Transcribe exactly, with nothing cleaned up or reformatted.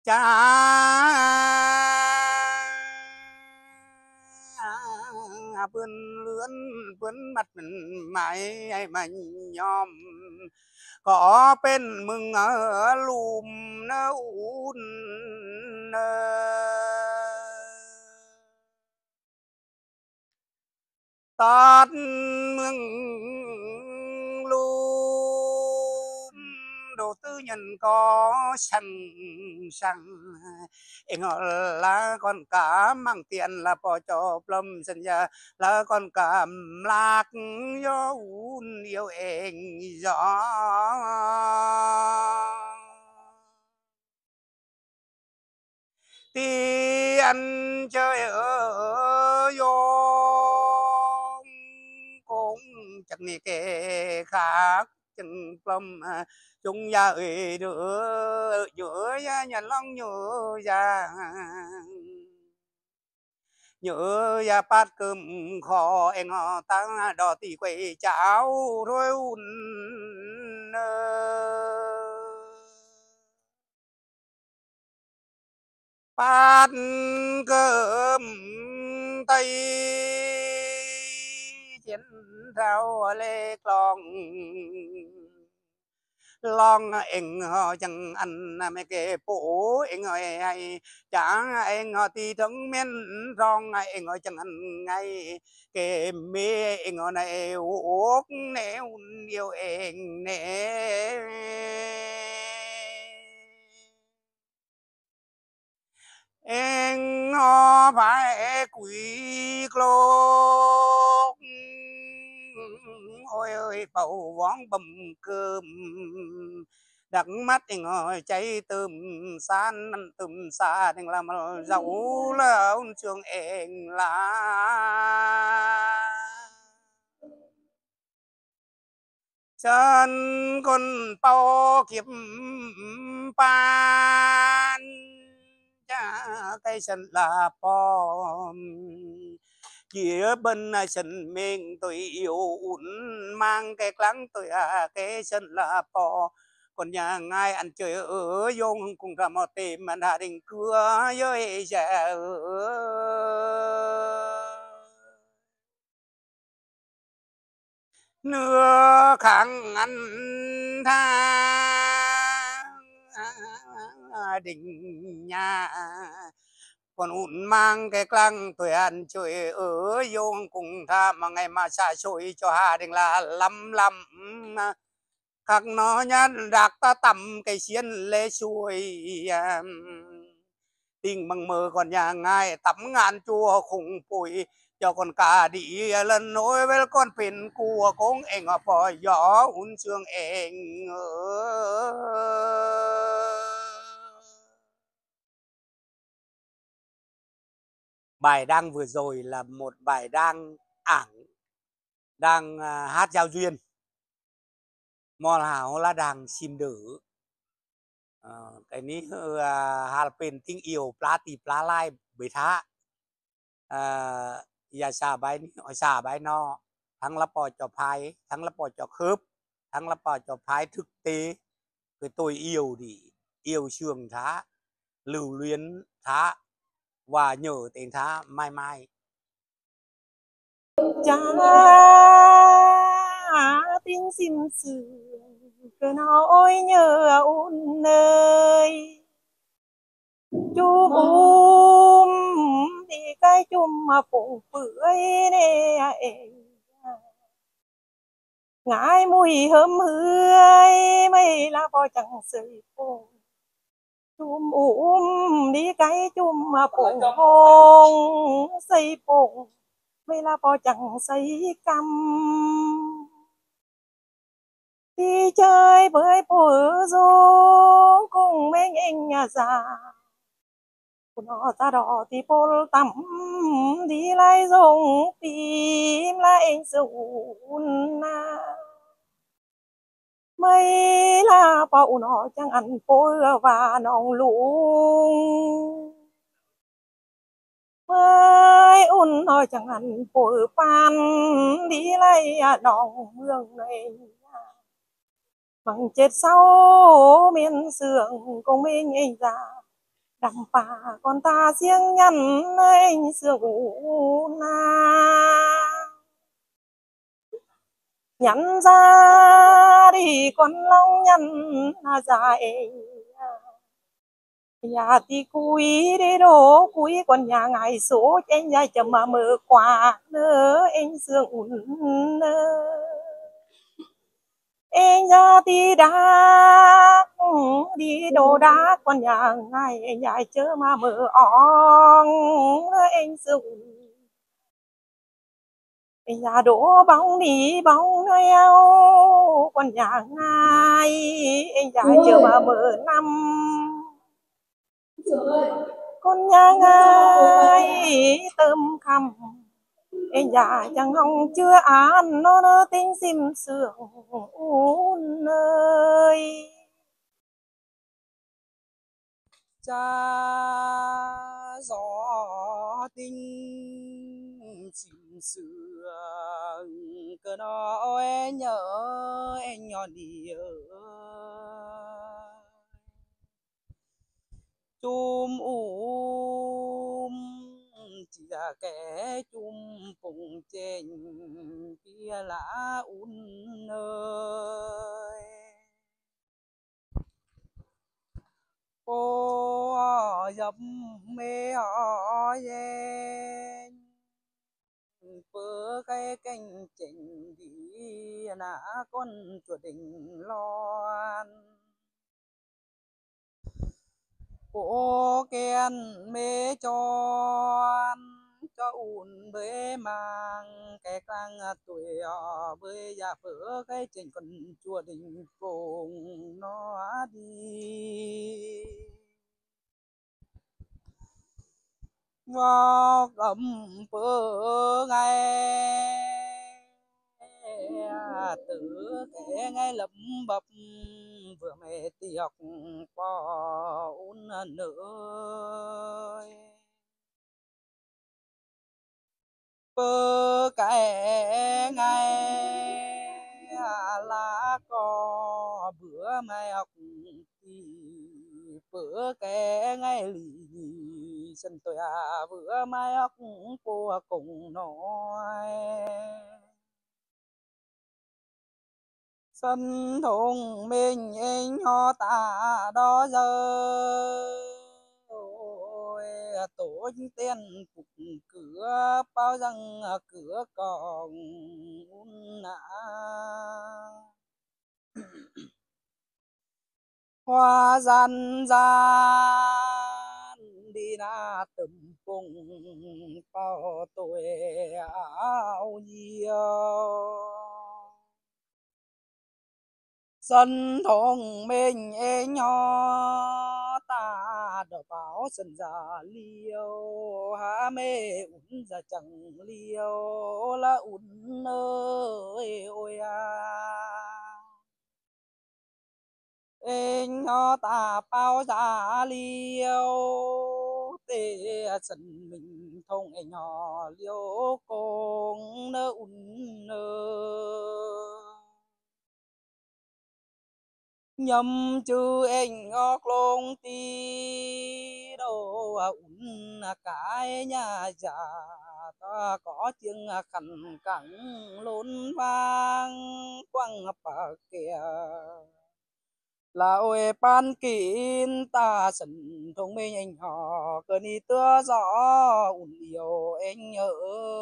cha vươn lướn vươn mặt mày mà nhòm có bên mừng ở lùm nó un tát mừng lùm đồ tư nhân có sẵn sẵn anh là con cá mang tiền là bỏ cho plum sân nhà là con cá lạc do un yêu anh gió thì ăn chơi ở vô cũng chẳng nghe kẻ khác chẳng plum chung nhà ơi đứa nhớ nhà long nhớ ra nhớ ya bát cơm kho anh họ ta đỏ tỉ quay cháo rồi un bát cơm tây chiến rau lê con long anh họ chẳng ăn mấy cái bố anh họ hay chẳng anh họ thì thắng men rong anh họ chẳng ăn ngay cái mê anh họ này uống nếu yêu anh nè anh họ phải quý lô ôi ơi bầu vón bầm cơm đặt mắt anh ngồi cháy tùm san tùm xa đừng làm dẫu là ông trường anh là chân con bao kiếp pan cha cái chân là bom kia bên sân mình tôi yêu uốn mang cái lắng tôi à cái sân là bò còn nhà ngay ăn chơi ở dùng cùng cả một tìm mà đã định cưa với giờ nửa kháng ăn tha định nhà còn ủn mang cái clang tuổi ăn chơi ở dùng cùng tha mà ngày mà xả xôi cho hà đình là lắm lắm các nó nhăn rạc ta tầm cái xiên lê xuôi tình bằng mơ còn nhà ngài tắm ngàn chùa khủng bụi cho con cả đi lần nối với con pin của con anh ở bò gió hun xương anh bài đăng vừa rồi là một bài đăng ảng đang hát giao duyên mò hảo là đằng sim đử cái ní hàเป็นติ้งเอี่ยวปลาตีปลาไล่เบท้าอย่าซาใบนี้อ๋อซาใบนอทั้งละปอจอพายทั้งละปอจอคืบทั้งละปอจอพายthực tế cái tôi yêu thì yêu trường thá lưu luyến thá và nhờ tên thá mai mai cha tiếng sim sương cứ nói nhớ ôn nơi chú bùm thì cái chum mà phụ bưởi nè ngái mùi hớm hươi mây lá bò chẳng sợi phồng chum ôm đi cái chum mà phụ hồng xây phồng mây lá bò chẳng xây căm đi chơi với bố rô cùng mấy anh nhà già nó ta đỏ thì bố tắm đi lại dùng tìm lại anh dùn na mấy là bầu nó chẳng ăn phôi và nòng luôn mấy ôn nó chẳng ăn phôi pan đi lại nòng mương này bằng chết sau miền sương cùng mình anh già đầm pa con ta riêng nhắn anh sương u na nhắn ra đi con long nhắn dài nhà thì cúi để đổ cúi còn nhà ngày số anh dài chậm mà mở quả nữa anh sương ủn nơ anh ra thì đá đi đồ đá còn nhà ngày anh dài chớ mà mở ong anh sương anh ra đổ bóng đi bóng eo còn nhà ngày anh dài chớ mà mở năm con nhà ngay tâm khăm em già chẳng hồng chưa ăn nó nó tính sim sương ơi cha gió tinh sim sương cơ nó em nhớ em nhỏ đi chum um chỉ là kẻ chum cùng trên kia lá un ơi cô dập mê họ yên bữa cái canh chỉnh đi nã con chuột đình loan cô kén mê cho cho ùn bế mang cái căng tuổi bơi ra phở cái trên con chùa đình cùng nó đi vào cầm phở ngay tử cái ngay lấm bập vừa mẹ tiệc bỏ un nữa bơ cái ngày lá cò bữa mai học thì bữa cái ngày lì sân tôi à bữa mai học cô cùng nói sân thùng mình anh ho ta đó giờ tổ tiên phục cửa bao răng cửa còn nã hoa gian gian đi na tầm cùng bao tuổi áo nhiều sân thong mình ê nho ta đỡ báo sân già liêu há mê ún ra chẳng liêu là ún ơi ôi à ê nho ta bao già liêu tê sân mình thông ê nho liêu con nơ ún nơ nhầm chữ anh ngọc lông ti đâu ún cái nhà già ta có tiếng khăn cẳng lốn vang quăng bạc kia là ôi ban kín ta sân thông minh anh họ cơn đi tưa gió ún yêu anh ở